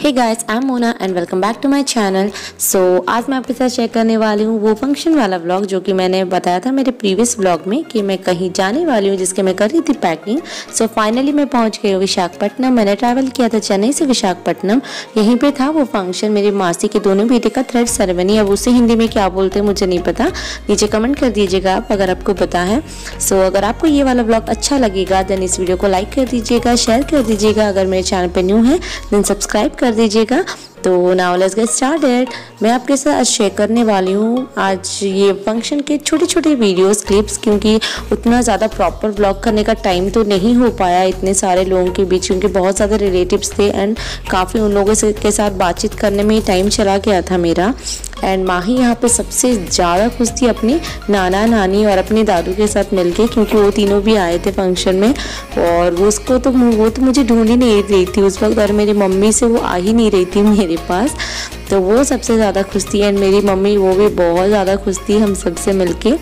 Hey guys, I am Mona and welcome back to my channel. So आज मैं आपके साथ शेयर करने वाली हूँ वो फंक्शन वाला व्लॉग जो कि मैंने बताया था मेरे प्रीवियस व्लॉग में कि मैं कहीं जाने वाली हूँ जिसके मैं कर रही थी पैकिंग। सो फाइनली मैं पहुँच गई हूँ विशाखापट्टनम। मैंने ट्रैवल किया था चेन्नई से विशाखापट्टनम। यहीं पे था वो फंक्शन, मेरी मासी के दोनों बेटे का थ्रेड सेरेमनी। अब उसे हिंदी में क्या बोलते हैं मुझे नहीं पता, नीचे कमेंट कर दीजिएगा आप अगर आपको पता है। सो अगर आपको ये वाला व्लॉग अच्छा लगेगा देन इस वीडियो को लाइक कर दीजिएगा, शेयर कर दीजिएगा। अगर मेरे चैनल पे न्यू है देन सब्सक्राइब कर दीजिएगा। तो नाउ लेट्स गेट स्टार्टेड। मैं आपके साथ शेयर करने वाली हूँ आज ये फंक्शन के छोटे छोटे वीडियोस क्लिप्स, क्योंकि उतना ज़्यादा प्रॉपर व्लॉग करने का टाइम तो नहीं हो पाया इतने सारे लोगों के बीच, क्योंकि बहुत ज़्यादा रिलेटिव्स थे एंड काफ़ी उन लोगों के साथ बातचीत करने में ही टाइम चला गया था मेरा। एंड माही यहाँ पे सबसे ज़्यादा खुश थी अपनी नाना नानी और अपने दादू के साथ मिलके, क्योंकि वो तीनों भी आए थे फंक्शन में। और वो तो मुझे ढूंढ ही नहीं रही थी उस वक्त, और मेरी मम्मी से वो आ ही नहीं रही थी मेरे पास। तो वो सबसे ज़्यादा खुश थी एंड मेरी मम्मी वो भी बहुत ज़्यादा खुश थी हम सबसे मिलके।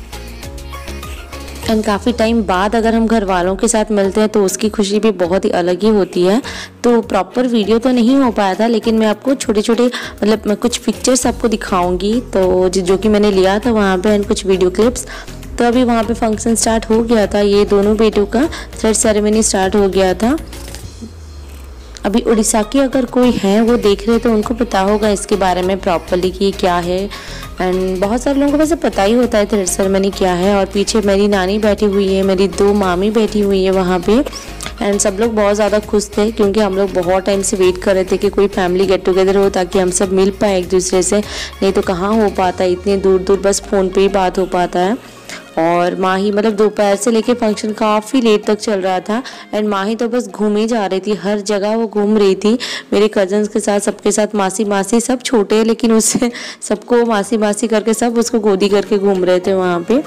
एंड काफ़ी टाइम बाद अगर हम घर वालों के साथ मिलते हैं तो उसकी खुशी भी बहुत ही अलग ही होती है। तो प्रॉपर वीडियो तो नहीं हो पाया था, लेकिन मैं आपको छोटे छोटे मैं कुछ पिक्चर्स आपको दिखाऊंगी तो जो कि मैंने लिया था वहाँ पे, एंड कुछ वीडियो क्लिप्स। तो अभी वहाँ पे फंक्शन स्टार्ट हो गया था, ये दोनों बेटों का थ्रेड सेरेमनी स्टार्ट हो गया था। अभी उड़ीसा की अगर कोई है वो देख रहे तो उनको पता होगा इसके बारे में प्रॉपरली कि क्या है। एंड बहुत सारे लोगों को वैसे पता ही होता है थ्रेड सेरेमनी क्या है। और पीछे मेरी नानी बैठी हुई है, मेरी दो मामी बैठी हुई है वहाँ पे। एंड सब लोग बहुत ज़्यादा खुश थे, क्योंकि हम लोग बहुत टाइम से वेट कर रहे थे कि कोई फैमिली गेट टुगेदर हो ताकि हम सब मिल पाए एक दूसरे से। नहीं तो कहाँ हो पाता है, इतने दूर दूर बस फ़ोन पे ही बात हो पाता है। और माही दोपहर से लेके फंक्शन काफ़ी लेट तक चल रहा था एंड माही तो बस घूम ही जा रही थी, हर जगह वो घूम रही थी मेरे कजन्स के साथ, सबके साथ। मासी मासी सब छोटे हैं लेकिन उससे सबको मासी मासी करके सब उसको गोदी करके घूम रहे थे वहाँ पे।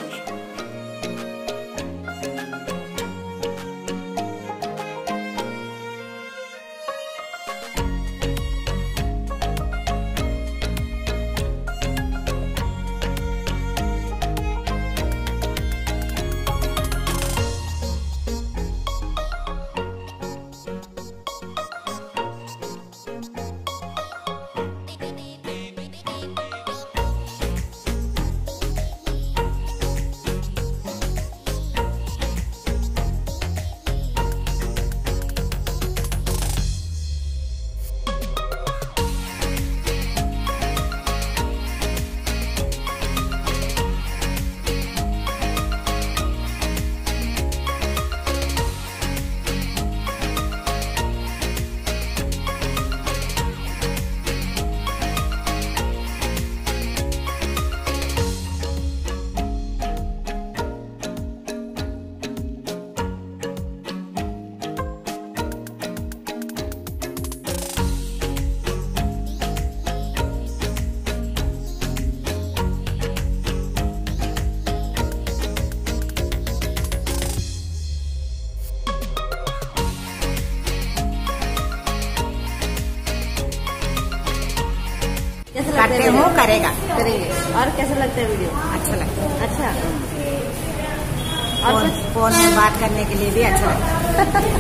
करते हो करेगा करेंगे। और कैसा लगता है वीडियो? अच्छा लगता है। अच्छा। और फोन में बात करने के लिए भी अच्छा लगता है।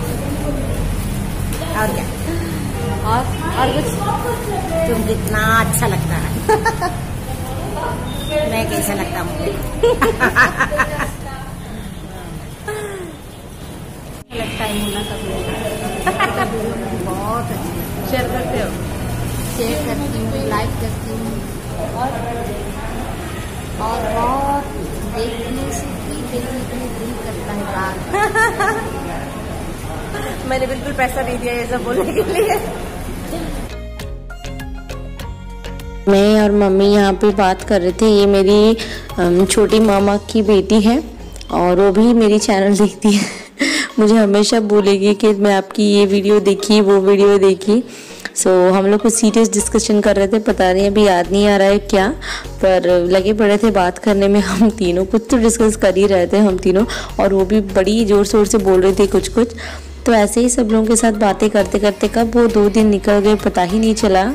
और क्या? और कुछ? तुम जितना अच्छा लगता है मैं कैसा लगता हूँ लगता है मुन्ना का वीडियो बहुत अच्छा। शेयर करते हो? शेयर करती हूँ, लाइक करती हूँ और बहुत देखने से भी देखने के लिए दिल करता है बार। मैंने बिल्कुल पैसा नहीं दिया ये सब बोलने के लिए। मैं और मम्मी यहाँ पे बात कर रहे थे। ये मेरी छोटी मामा की बेटी है और वो भी मेरी चैनल देखती है। मुझे हमेशा बोलेगी कि मैं आपकी ये वीडियो देखी वो वीडियो देखी। सो हम लोग कुछ सीरियस डिस्कशन कर रहे थे, पता नहीं अभी याद नहीं आ रहा है क्या, पर लगे पड़े थे बात करने में हम तीनों। कुछ तो डिस्कस कर ही रहे थे हम तीनों, और वो भी बड़ी ज़ोर शोर से बोल रही थी कुछ कुछ। तो ऐसे ही सब लोगों के साथ बातें करते करते कब वो 2 दिन निकल गए पता ही नहीं चला।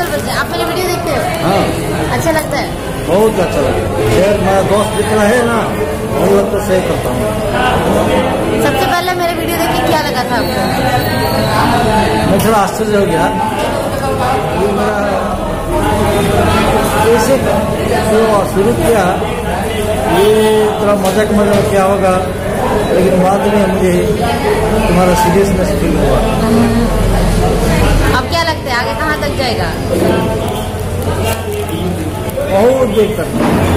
बोल बोलते हैं। आप मेरी वीडियो देखते हो? हाँ, अच्छा लगता है? बहुत अच्छा लगता है। शेयर मेरा दोस्त जितना है ना, उन लोग तो शेयर करता हूँ। सबसे पहले मेरे वीडियो देख के क्या लगा था आपको? मैं थोड़ा आश्चर्य हो गया। ये मेरा कैसे जो शुरू किया, ये थोड़ा मजाक क्या होगा, लेकिन बाद में मुझे तुम्हारा सीरियसनेस फील हुआ। अब क्या लगता है आगे कहाँ तक जाएगा? बहुत देर तक।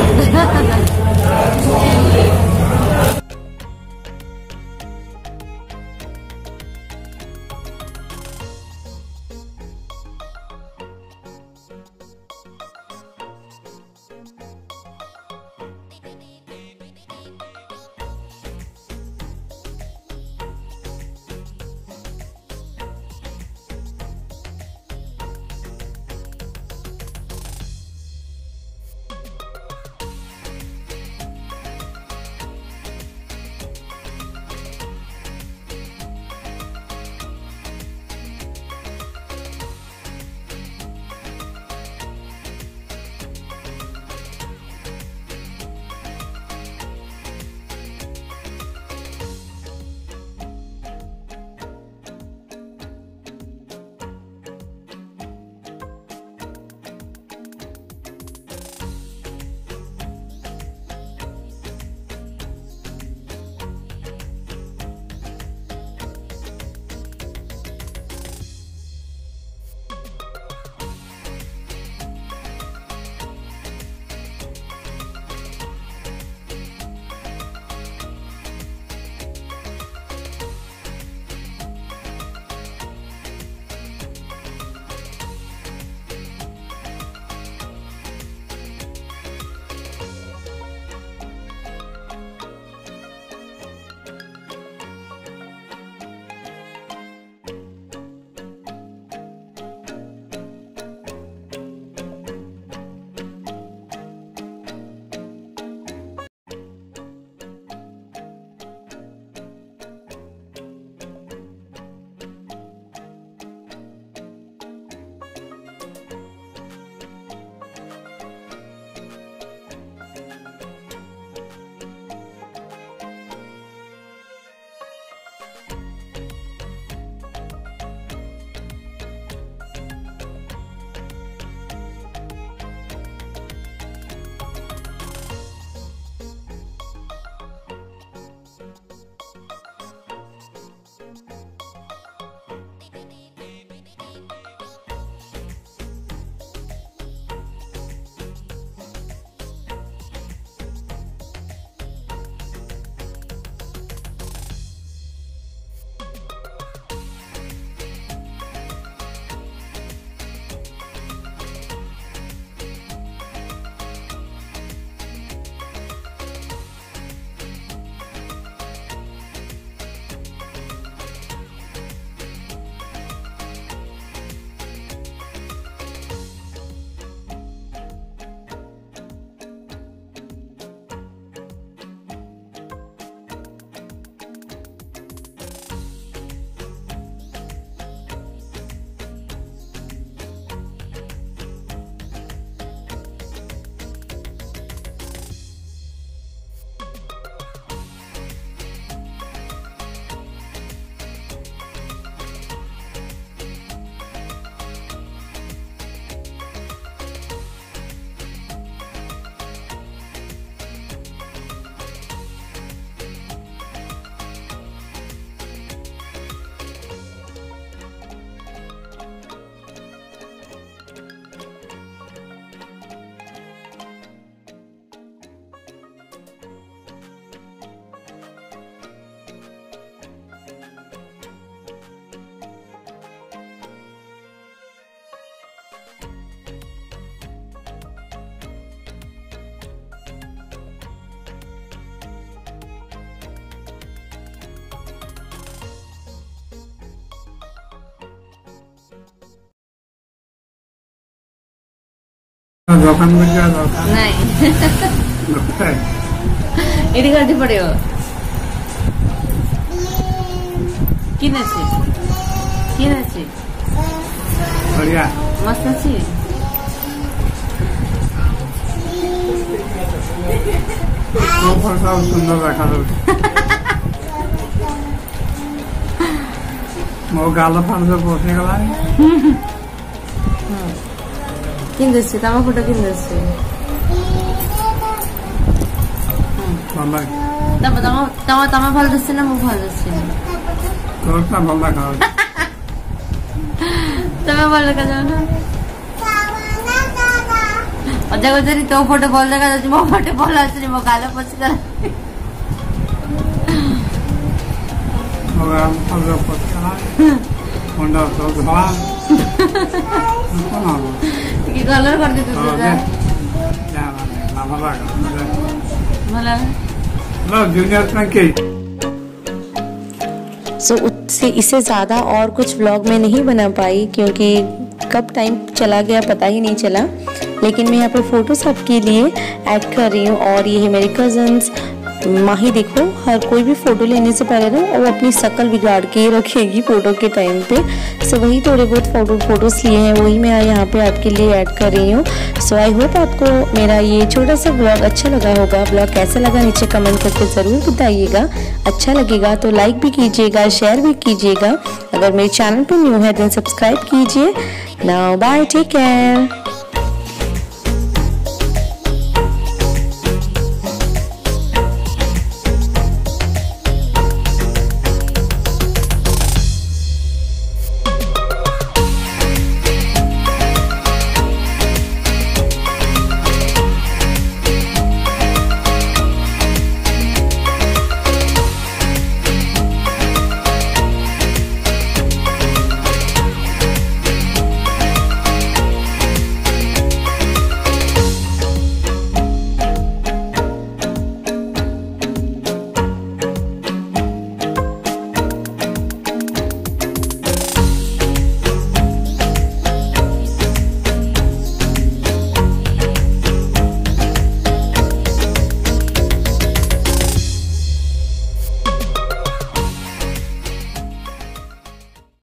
ଦୋକାନ ବୁଲିବା ଦରକାର ନାଇଁ ଏଠି ଗାଧି ପଡିବ କିନ୍ ଅଛି ବଢିଆ ମସ୍ତ ଅଛି। ଫଟୋ ସୁନ୍ଦର ଦେଖାଯାଉଛି। ମୋ ଗାଲ ଫାଲ ସବୁ ବସିଗଲାଣି। କେମିତି ଅଛି ତମ ଫଟୋ କେମିତି ଅଛି? ଭଲ ଲାଗେ। ତମେ ଭଲ ଦିଶୁଛି ନା ମୁଁ ଭଲ ଦିଶୁଛି? ତୋରଟା ଭଲ ଦେଖାଯାଉଛି। ତମେ ଭଲ ଦେଖାଯାଉ ନା? ଅଜା କହୁଛନ୍ତି ତୋ ଫଟୋ ଭଲ ଦେଖାଯାଉଛି, ମୋ ଫଟୋ ଭଲ ଆସୁନି, ମୋ ଗାଲ ପଚିଗଲା। ମୋ ଗାଲ ଫାଲ ସବୁ ପଚିଗଲାଣି। ମୁଣ୍ଡ ସବୁ ଧଳା। କଣ ହବ? ଟିକେ କଲର କରିଦେଇଛୁ ଭଲ जूनियर फ्रैंकी। सो उससे इससे ज़्यादा और कुछ व्लॉग में नहीं बना पाई क्योंकि कब टाइम चला गया पता ही नहीं चला। लेकिन मैं यहाँ पे फ़ोटोज़ आपके लिए ऐड कर रही हूँ। और ये है मेरे कज़न्स। माही देखो हर कोई भी फ़ोटो लेने से पहले ना वो अपनी शक्ल बिगाड़ के रखेगी फ़ोटो के टाइम पे। सो वही थोड़े बहुत फ़ोटोज़ लिए हैं, वही मैं यहाँ पे आपके लिए ऐड कर रही हूँ। सो आई होप आपको मेरा ये छोटा सा ब्लॉग अच्छा लगा होगा। ब्लॉग कैसा लगा नीचे कमेंट करके ज़रूर बताइएगा। अच्छा लगेगा तो लाइक भी कीजिएगा, शेयर भी कीजिएगा। अगर मेरे चैनल पर न्यू है तो सब्सक्राइब कीजिए। Now bye, take care.